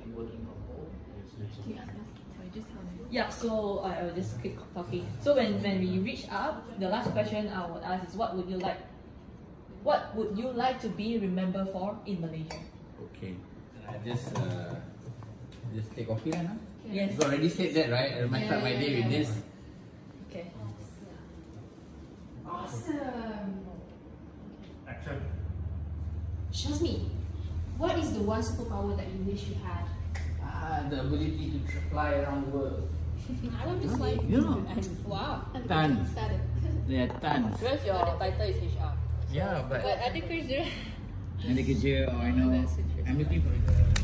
be working from home. Yeah, so I will just keep talking. So when we reach up, the last question I would ask is what would you like to be remembered for in Malaysia? Okay. Just take coffee lah, no? Yes. You already said that, right? I might start my day with this. Okay. Awesome. Action. Shazmi, what is the one superpower that you wish you had? The ability to fly around the world. I want to fly. Wow. Tons. Yeah, tons. Because your title is HR. Yeah, but But ada kerja. ada kerja or I'm looking for it.